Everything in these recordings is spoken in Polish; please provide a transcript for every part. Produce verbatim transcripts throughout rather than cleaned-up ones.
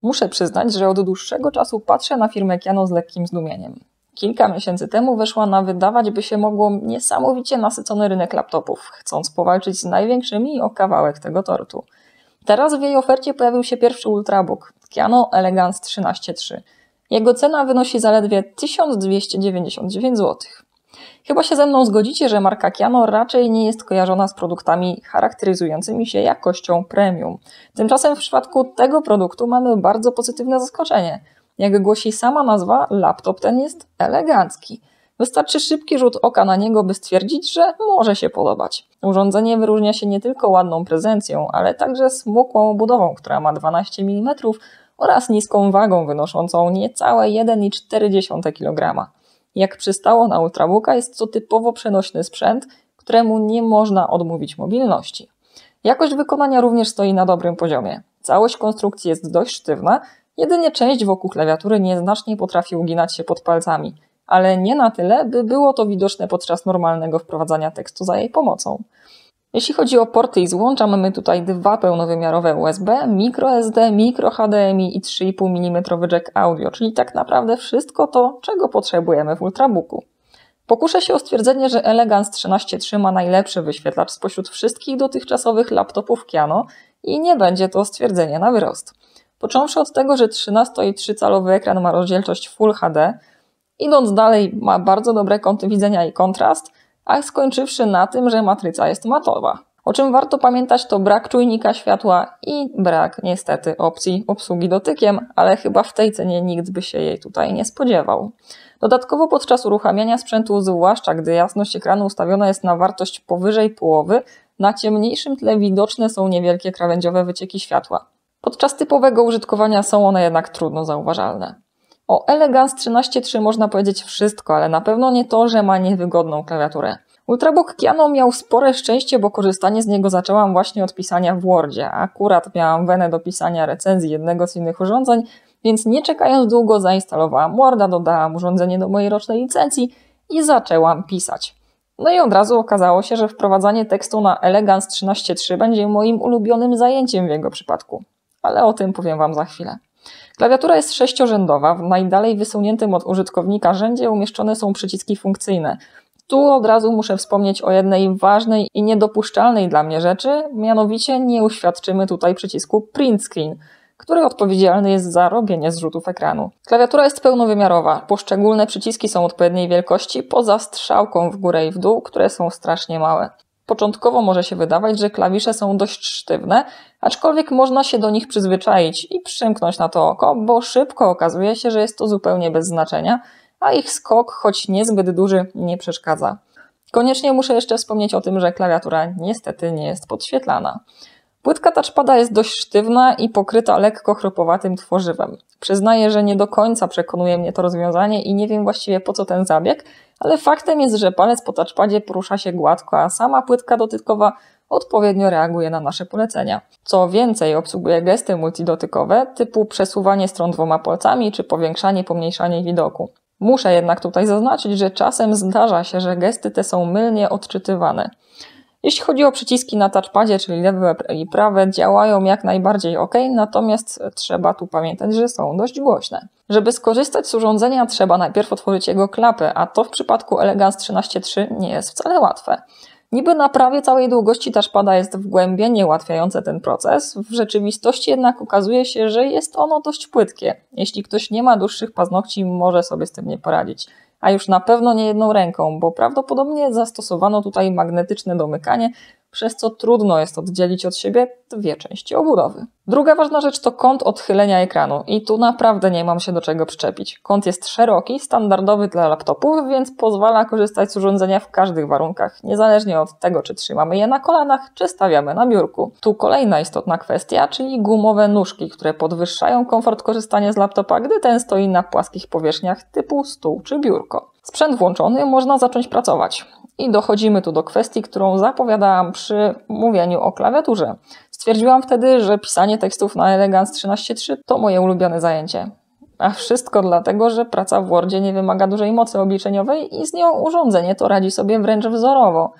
Muszę przyznać, że od dłuższego czasu patrzę na firmę Kjano z lekkim zdumieniem. Kilka miesięcy temu weszła na wydawać by się mogło niesamowicie nasycony rynek laptopów, chcąc powalczyć z największymi o kawałek tego tortu. Teraz w jej ofercie pojawił się pierwszy ultrabook, Kjano Elegance trzynaście trzy. Jego cena wynosi zaledwie tysiąc dwieście dziewięćdziesiąt dziewięć złotych. Chyba się ze mną zgodzicie, że marka Kjano raczej nie jest kojarzona z produktami charakteryzującymi się jakością premium. Tymczasem w przypadku tego produktu mamy bardzo pozytywne zaskoczenie. Jak głosi sama nazwa, laptop ten jest elegancki. Wystarczy szybki rzut oka na niego, by stwierdzić, że może się podobać. Urządzenie wyróżnia się nie tylko ładną prezencją, ale także smukłą obudową, która ma dwanaście milimetrów oraz niską wagą wynoszącą niecałe jeden przecinek cztery kilograma. Jak przystało na ultrabooka, jest to typowo przenośny sprzęt, któremu nie można odmówić mobilności. Jakość wykonania również stoi na dobrym poziomie. Całość konstrukcji jest dość sztywna, jedynie część wokół klawiatury nieznacznie potrafi uginać się pod palcami, ale nie na tyle, by było to widoczne podczas normalnego wprowadzania tekstu za jej pomocą. Jeśli chodzi o porty i złącza, mamy tutaj dwa pełnowymiarowe U S B, microSD, microHDMI i trzy i pół milimetra jack audio, czyli tak naprawdę wszystko to, czego potrzebujemy w ultrabooku. Pokuszę się o stwierdzenie, że Elegance trzynaście trzy ma najlepszy wyświetlacz spośród wszystkich dotychczasowych laptopów Kjano i nie będzie to stwierdzenie na wyrost. Począwszy od tego, że trzynaście i trzy calowy ekran ma rozdzielczość Full H D, idąc dalej ma bardzo dobre kąty widzenia i kontrast, a skończywszy na tym, że matryca jest matowa. O czym warto pamiętać, to brak czujnika światła i brak niestety opcji obsługi dotykiem, ale chyba w tej cenie nikt by się jej tutaj nie spodziewał. Dodatkowo podczas uruchamiania sprzętu, zwłaszcza gdy jasność ekranu ustawiona jest na wartość powyżej połowy, na ciemniejszym tle widoczne są niewielkie krawędziowe wycieki światła. Podczas typowego użytkowania są one jednak trudno zauważalne. O Elegance trzynaście trzy można powiedzieć wszystko, ale na pewno nie to, że ma niewygodną klawiaturę. Ultrabook Kjano miał spore szczęście, bo korzystanie z niego zaczęłam właśnie od pisania w Wordzie. Akurat miałam wenę do pisania recenzji jednego z innych urządzeń, więc nie czekając długo zainstalowałam Worda, dodałam urządzenie do mojej rocznej licencji i zaczęłam pisać. No i od razu okazało się, że wprowadzanie tekstu na Elegance trzynaście trzy będzie moim ulubionym zajęciem w jego przypadku. Ale o tym powiem Wam za chwilę. Klawiatura jest sześciorzędowa, w najdalej wysuniętym od użytkownika rzędzie umieszczone są przyciski funkcyjne. Tu od razu muszę wspomnieć o jednej ważnej i niedopuszczalnej dla mnie rzeczy, mianowicie nie uświadczymy tutaj przycisku Print Screen, który odpowiedzialny jest za robienie zrzutów ekranu. Klawiatura jest pełnowymiarowa, poszczególne przyciski są odpowiedniej wielkości, poza strzałką w górę i w dół, które są strasznie małe. Początkowo może się wydawać, że klawisze są dość sztywne, aczkolwiek można się do nich przyzwyczaić i przymknąć na to oko, bo szybko okazuje się, że jest to zupełnie bez znaczenia, a ich skok, choć niezbyt duży, nie przeszkadza. Koniecznie muszę jeszcze wspomnieć o tym, że klawiatura niestety nie jest podświetlana. Płytka touchpada jest dość sztywna i pokryta lekko chropowatym tworzywem. Przyznaję, że nie do końca przekonuje mnie to rozwiązanie i nie wiem właściwie po co ten zabieg, ale faktem jest, że palec po touchpadzie porusza się gładko, a sama płytka dotykowa odpowiednio reaguje na nasze polecenia. Co więcej, obsługuje gesty multidotykowe typu przesuwanie stron dwoma palcami czy powiększanie, pomniejszanie widoku. Muszę jednak tutaj zaznaczyć, że czasem zdarza się, że gesty te są mylnie odczytywane. Jeśli chodzi o przyciski na touchpadzie, czyli lewe i prawe, działają jak najbardziej ok, natomiast trzeba tu pamiętać, że są dość głośne. Żeby skorzystać z urządzenia, trzeba najpierw otworzyć jego klapę, a to w przypadku Elegance trzynaście trzy nie jest wcale łatwe. Niby na prawie całej długości touchpada jest wgłębienie ułatwiające ten proces, w rzeczywistości jednak okazuje się, że jest ono dość płytkie. Jeśli ktoś nie ma dłuższych paznokci, może sobie z tym nie poradzić. A już na pewno nie jedną ręką, bo prawdopodobnie zastosowano tutaj magnetyczne domykanie, przez co trudno jest oddzielić od siebie dwie części obudowy. Druga ważna rzecz to kąt odchylenia ekranu i tu naprawdę nie mam się do czego przyczepić. Kąt jest szeroki, standardowy dla laptopów, więc pozwala korzystać z urządzenia w każdych warunkach, niezależnie od tego, czy trzymamy je na kolanach, czy stawiamy na biurku. Tu kolejna istotna kwestia, czyli gumowe nóżki, które podwyższają komfort korzystania z laptopa, gdy ten stoi na płaskich powierzchniach typu stół czy biurko. Sprzęt włączony, można zacząć pracować. I dochodzimy tu do kwestii, którą zapowiadałam przy mówieniu o klawiaturze. Stwierdziłam wtedy, że pisanie tekstów na Elegance trzynaście trzy to moje ulubione zajęcie. A wszystko dlatego, że praca w Wordzie nie wymaga dużej mocy obliczeniowej i z nią urządzenie to radzi sobie wręcz wzorowo.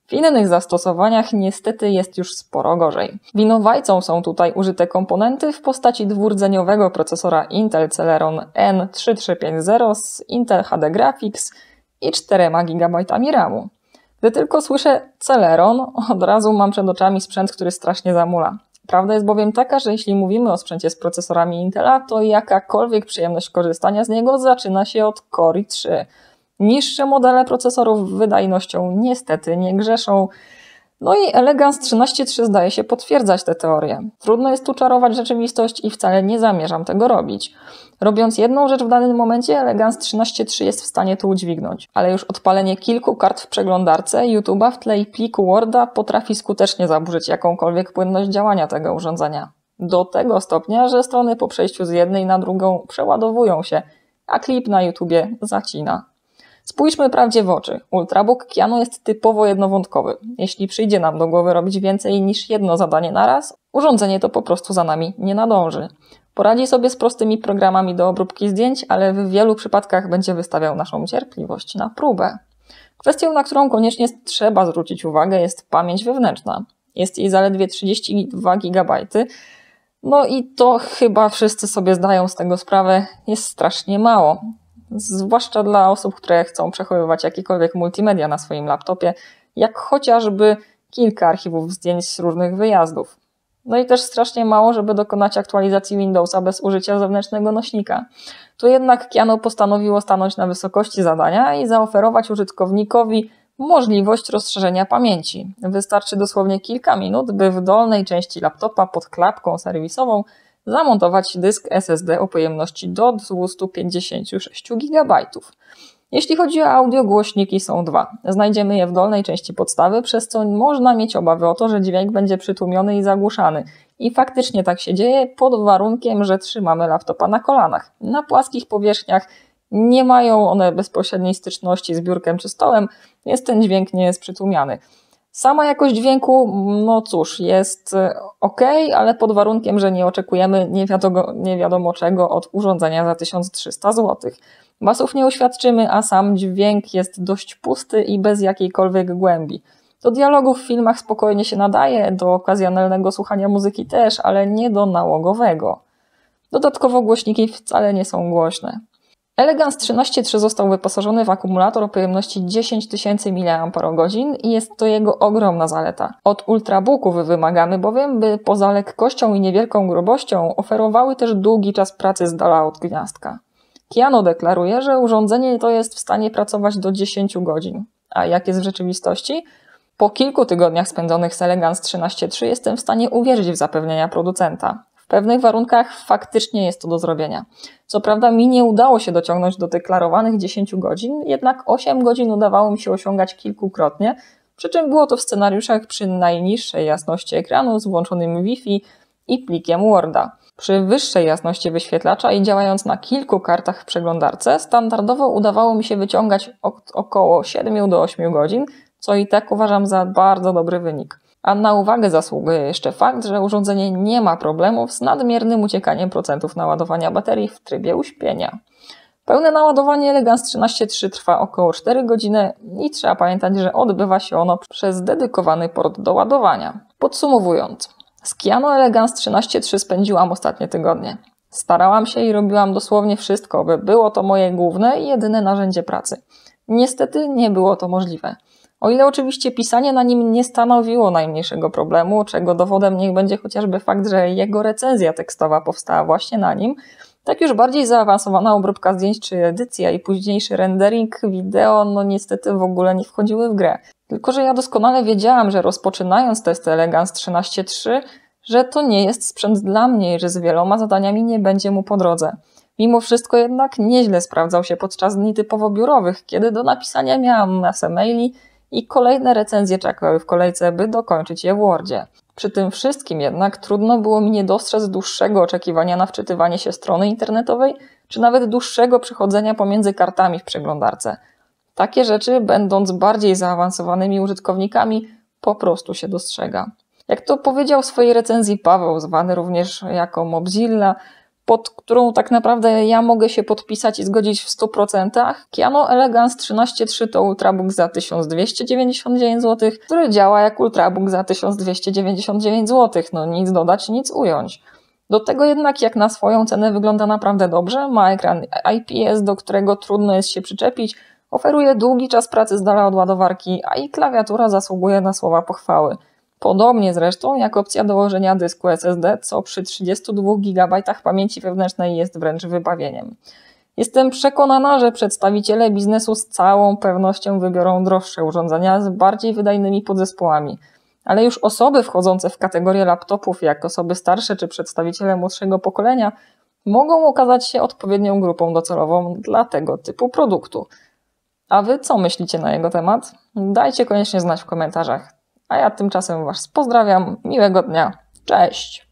W innych zastosowaniach niestety jest już sporo gorzej. Winowajcą są tutaj użyte komponenty w postaci dwurdzeniowego procesora Intel Celeron N trzy trzy pięć zero z Intel H D Graphics i czterema gigabajtami ramu. Gdy tylko słyszę Celeron, od razu mam przed oczami sprzęt, który strasznie zamula. Prawda jest bowiem taka, że jeśli mówimy o sprzęcie z procesorami Intela, to jakakolwiek przyjemność korzystania z niego zaczyna się od Core i trzy. Niższe modele procesorów wydajnością niestety nie grzeszą. No i Elegance trzynaście trzy zdaje się potwierdzać tę teorię. Trudno jest tu czarować rzeczywistość i wcale nie zamierzam tego robić. Robiąc jedną rzecz w danym momencie, Elegance trzynaście trzy jest w stanie to udźwignąć. Ale już odpalenie kilku kart w przeglądarce, YouTube'a w tle i pliku Worda potrafi skutecznie zaburzyć jakąkolwiek płynność działania tego urządzenia. Do tego stopnia, że strony po przejściu z jednej na drugą przeładowują się, a klip na YouTubie zacina. Spójrzmy prawdzie w oczy. Ultrabook Kiano jest typowo jednowątkowy. Jeśli przyjdzie nam do głowy robić więcej niż jedno zadanie naraz, urządzenie to po prostu za nami nie nadąży. Poradzi sobie z prostymi programami do obróbki zdjęć, ale w wielu przypadkach będzie wystawiał naszą cierpliwość na próbę. Kwestią, na którą koniecznie trzeba zwrócić uwagę, jest pamięć wewnętrzna. Jest jej zaledwie trzydzieści dwa gigabajty. No i to chyba wszyscy sobie zdają z tego sprawę, jest strasznie mało. Zwłaszcza dla osób, które chcą przechowywać jakiekolwiek multimedia na swoim laptopie, jak chociażby kilka archiwów zdjęć z różnych wyjazdów. No i też strasznie mało, żeby dokonać aktualizacji Windowsa bez użycia zewnętrznego nośnika. Tu jednak Kiano postanowiło stanąć na wysokości zadania i zaoferować użytkownikowi możliwość rozszerzenia pamięci. Wystarczy dosłownie kilka minut, by w dolnej części laptopa pod klapką serwisową zamontować dysk S S D o pojemności do dwieście pięćdziesiąt sześć gigabajtów. Jeśli chodzi o audio, głośniki są dwa. Znajdziemy je w dolnej części podstawy, przez co można mieć obawy o to, że dźwięk będzie przytłumiony i zagłuszany. I faktycznie tak się dzieje pod warunkiem, że trzymamy laptopa na kolanach. Na płaskich powierzchniach nie mają one bezpośredniej styczności z biurkiem czy stołem, więc ten dźwięk nie jest przytłumiany. Sama jakość dźwięku, no cóż, jest ok, ale pod warunkiem, że nie oczekujemy nie wiadomo, nie wiadomo czego od urządzenia za tysiąc trzysta złotych. Basów nie uświadczymy, a sam dźwięk jest dość pusty i bez jakiejkolwiek głębi. Do dialogów w filmach spokojnie się nadaje, do okazjonalnego słuchania muzyki też, ale nie do nałogowego. Dodatkowo głośniki wcale nie są głośne. Elegance trzynaście trzy został wyposażony w akumulator o pojemności dziesięć tysięcy miliamperogodzin i jest to jego ogromna zaleta. Od ultrabooków wymagamy bowiem, by poza lekkością i niewielką grubością oferowały też długi czas pracy z dala od gniazdka. Kiano deklaruje, że urządzenie to jest w stanie pracować do dziesięć godzin. A jak jest w rzeczywistości? Po kilku tygodniach spędzonych z Elegance trzynaście trzy jestem w stanie uwierzyć w zapewnienia producenta. W pewnych warunkach faktycznie jest to do zrobienia. Co prawda mi nie udało się dociągnąć do deklarowanych dziesięć godzin, jednak osiem godzin udawało mi się osiągać kilkukrotnie, przy czym było to w scenariuszach przy najniższej jasności ekranu z włączonym Wi-Fi i plikiem Worda. Przy wyższej jasności wyświetlacza i działając na kilku kartach w przeglądarce, standardowo udawało mi się wyciągać około siedem do ośmiu godzin, co i tak uważam za bardzo dobry wynik. A na uwagę zasługuje jeszcze fakt, że urządzenie nie ma problemów z nadmiernym uciekaniem procentów naładowania baterii w trybie uśpienia. Pełne naładowanie Elegance trzynaście trzy trwa około cztery godziny i trzeba pamiętać, że odbywa się ono przez dedykowany port do ładowania. Podsumowując, z Kiano Elegance trzynaście trzy spędziłam ostatnie tygodnie. Starałam się i robiłam dosłownie wszystko, by było to moje główne i jedyne narzędzie pracy. Niestety nie było to możliwe. O ile oczywiście pisanie na nim nie stanowiło najmniejszego problemu, czego dowodem niech będzie chociażby fakt, że jego recenzja tekstowa powstała właśnie na nim, tak już bardziej zaawansowana obróbka zdjęć czy edycja i późniejszy rendering wideo no niestety w ogóle nie wchodziły w grę. Tylko że ja doskonale wiedziałam, że rozpoczynając testy Elegance trzynaście trzy, że to nie jest sprzęt dla mnie i że z wieloma zadaniami nie będzie mu po drodze. Mimo wszystko jednak nieźle sprawdzał się podczas dni typowo biurowych, kiedy do napisania miałam masę maili i kolejne recenzje czekały w kolejce, by dokończyć je w Wordzie. Przy tym wszystkim jednak trudno było mi nie dostrzec dłuższego oczekiwania na wczytywanie się strony internetowej, czy nawet dłuższego przechodzenia pomiędzy kartami w przeglądarce. Takie rzeczy, będąc bardziej zaawansowanymi użytkownikami, po prostu się dostrzega. Jak to powiedział w swojej recenzji Paweł, zwany również jako Mobzilla, pod którą tak naprawdę ja mogę się podpisać i zgodzić w stu procentach. Kiano Elegance trzynaście trzy to Ultrabook za tysiąc dwieście dziewięćdziesiąt dziewięć złotych, który działa jak Ultrabook za tysiąc dwieście dziewięćdziesiąt dziewięć złotych. No nic dodać, nic ująć. Do tego jednak jak na swoją cenę wygląda naprawdę dobrze, ma ekran I P S, do którego trudno jest się przyczepić, oferuje długi czas pracy z dala od ładowarki, a i klawiatura zasługuje na słowa pochwały. Podobnie zresztą jak opcja dołożenia dysku S S D, co przy trzydziestu dwóch gigabajtach pamięci wewnętrznej jest wręcz wybawieniem. Jestem przekonana, że przedstawiciele biznesu z całą pewnością wybiorą droższe urządzenia z bardziej wydajnymi podzespołami. Ale już osoby wchodzące w kategorię laptopów, jak osoby starsze czy przedstawiciele młodszego pokolenia, mogą okazać się odpowiednią grupą docelową dla tego typu produktu. A wy co myślicie na jego temat? Dajcie koniecznie znać w komentarzach. A ja tymczasem was pozdrawiam. Miłego dnia. Cześć!